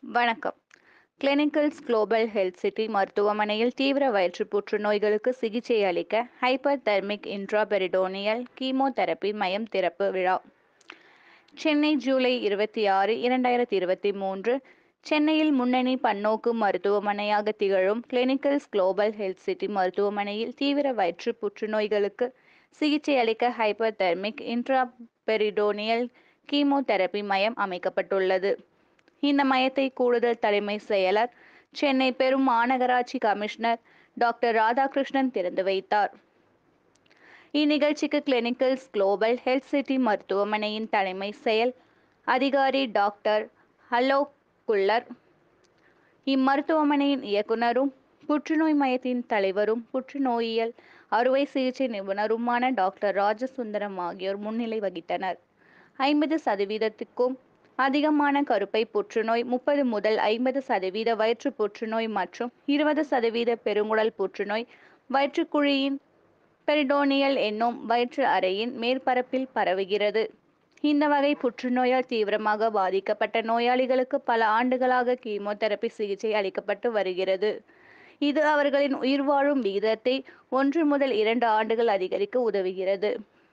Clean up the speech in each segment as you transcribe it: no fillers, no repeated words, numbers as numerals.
வணக்கம். Clinicals global health city மருத்துவமனையில் தீவிர வயிற்று புற்றுநோய்களுக்கு சிகிச்சை அளிக்க ஹைப்பர் தெர்மிக் இன்ட்ராபெரிடோனியல் கீமோதெரபி மையம் திறப்பு விழா. சென்னை ஜூலை 26, 2023. சென்னையில் முன்னணி பன்னோக்கு மருத்துவமனையாக திகழும் கிளினிக்கல்ஸ் குளோபல் ஹெல்த் சிட்டி மருத்துவமனையில் தீவிர வயிற்று புற்றுநோய்களுக்கு சிகிச்சை அளிக்க ஹைப்பர் தெர்மிக் இன்ட்ராபெரிடோனியல் கீமோதெரபி மையம் அமைக்கப்பட்டுள்ளது. இந்த மையத்தை கூடுதல் தலைமை செயலர், சென்னை பெரும் மாநகராட்சி கமிஷனர் டாக்டர் ராதாகிருஷ்ணன் திறந்து வைத்தார். இந்நிகழ்ச்சிக்கு கிளினிக்கல்ஸ் குளோபல் ஹெல்த் சிட்டி மருத்துவமனையின் தலைமை செயல் அதிகாரி டாக்டர் அலோக் குல்லர், இம்மருத்துவமனையின் இயக்குனரும் புற்றுநோய் மையத்தின் தலைவரும் புற்றுநோயியல் அறுவை சிகிச்சை நிபுணருமான டாக்டர் ராஜசுந்தரம் ஆகியோர் முன்னிலை வகித்தனர். 50%க்கும் அதிகமான கருப்பை புற்றுநோய், 30 முதல் 50% வயிற்று புற்றுநோய் மற்றும் 20% பெருங்குடல் புற்றுநோய் வயிற்றுக்குழியின் பெரிடோனியல் என்னும் வயிற்று அறையின் மேற்பரப்பில் பரவுகிறது. இந்த வகை புற்றுநோயால் தீவிரமாக பாதிக்கப்பட்ட நோயாளிகளுக்கு பல ஆண்டுகளாக கீமோதெரபி சிகிச்சை அளிக்கப்பட்டு வருகிறது. இது அவர்களின் உயிர்வாழும் விகிதத்தை 1 முதல் 2 ஆண்டுகள் அதிகரிக்க உதவுகிறது.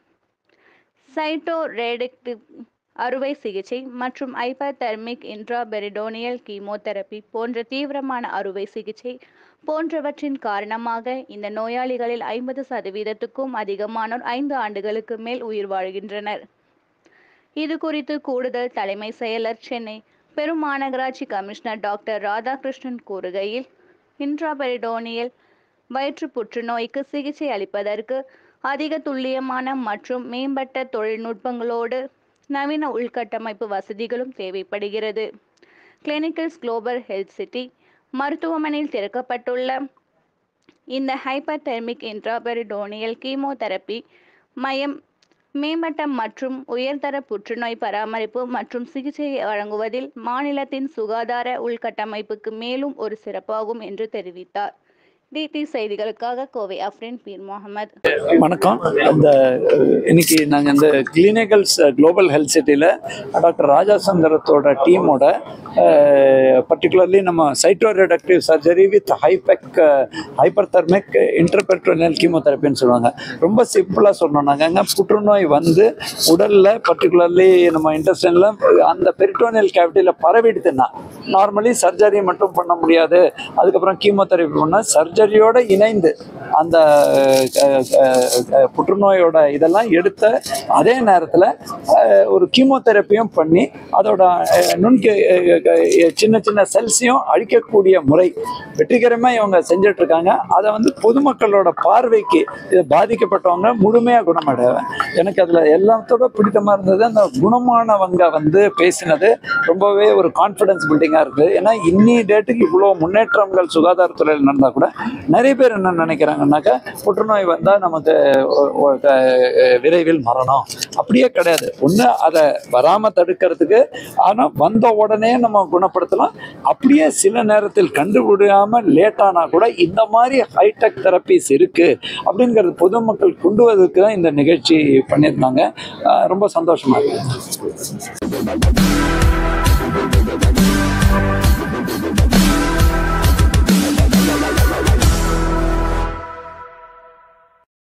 சைட்டோரேடிக்டிவ் அறுவை சிகிச்சை மற்றும் ஹைப்பர் தெர்மிக் இன்ட்ராபெரிடோனியல் கீமோதெரபி போன்ற தீவிரமான அறுவை சிகிச்சை போன்றவற்றின் காரணமாக இந்த நோயாளிகளில் 50%க்கும் அதிகமானோர் 5 ஆண்டுகளுக்கு மேல் உயிர் வாழ்கின்றனர். இது குறித்து கூடுதல் தலைமை செயலர், சென்னை பெரும் மாநகராட்சி கமிஷனர் டாக்டர் ராதாகிருஷ்ணன் கூறுகையில், இன்ட்ராபெரிடோனியல் வயிற்று புற்றுநோய்க்கு சிகிச்சை அளிப்பதற்கு அதிக துல்லியமான மற்றும் மேம்பட்ட தொழில்நுட்பங்களோடு நவீன உள்கட்டமைப்பு வசதிகளும் தேவைப்படுகிறது. கிளினிக்கல்ஸ் குளோபல் ஹெல்த் சிட்டி மருத்துவமனையில் திறக்கப்பட்டுள்ள இந்த ஹைப்பர் தெர்மிக் இன்ட்ராபெரிடோனியல் கீமோதெரபி மையம் மேம்பட்ட மற்றும் உயர்தர புற்றுநோய் பராமரிப்பு மற்றும் சிகிச்சையை வழங்குவதில் மாநிலத்தின் சுகாதார உள்கட்டமைப்புக்கு மேலும் ஒரு சிறப்பாகும் என்று தெரிவித்தார். டிடி செய்திகளுக்காக கோவை அஃப்ரின் பீர் முகமது. வணக்கம். இன்னைக்கு நாங்கள் இந்த கிளினிக்கல்ஸ் குளோபல் ஹெல்த் சிட்டியில் டாக்டர் ராஜாசந்திரத்தோட டீமோட பர்டிகுலர்லி நம்ம cytoreductive surgery with hyperthermic intraperitoneal கீமோதெரப்பின்னு சொல்லுவாங்க. ரொம்ப சிம்பிளாக சொன்னோம். நாங்கள் புற்றுநோய் வந்து உடலில் பர்டிகுலர்லி நம்ம இன்டெஸ்டைனில் அந்த பெரிட்டோனியல் கேவிட்டியில் பரவிடுதுன்னா நார்மலி சர்ஜரி மட்டும் பண்ண முடியாது. அதுக்கப்புறம் கீமோதெரப்பி பண்ணால் சர்ஜரியோடு இணைந்து அந்த புற்றுநோயோட இதெல்லாம் எடுத்த அதே நேரத்தில் ஒரு கீமோதெரப்பியும் பண்ணி அதோட சின்ன சின்ன செல்ஸையும் அழிக்கக்கூடிய முறை வெற்றிகரமாக இவங்க செஞ்சிட்ருக்காங்க. அதை வந்து பொதுமக்களோட பார்வைக்கு இதை பாதிக்கப்பட்டவங்க முழுமையாக குணமடைவேன். எனக்கு அதில் எல்லாத்தோட பிடித்தமாக இருந்தது அந்த குணமானவங்க வந்து பேசினது ரொம்பவே ஒரு கான்ஃபிடன்ஸ் பில்டிங்காக இருக்குது. ஏன்னா இன்னி டேட்டுக்கு இவ்வளோ முன்னேற்றங்கள் சுகாதாரத்துறையில் நடந்தால் கூட நிறைய பேர் என்ன நினைக்கிறாங்கன்னாக்கா புற்றுநோய் வந்தால் நமக்கு விரைவில் மரணம். அப்படியே கிடையாது. ஒன்று அதை வராமல் தடுக்கிறதுக்கு, ஆனால் வந்த உடனே நம்ம குணப்படுத்தலாம். அப்படியே சில நேரத்தில் கண்டுபிடியாமல் லேட்டானா கூட இந்த மாதிரி ஹைடெக் தெரப்பிஸ் இருக்குது அப்படிங்கிறது பொதுமக்கள் கொண்டு வரதுக்கு தான் இந்த நிகழ்ச்சி பண்ணியிருந்தாங்க. ரொம்ப சந்தோஷமாக இருக்குது.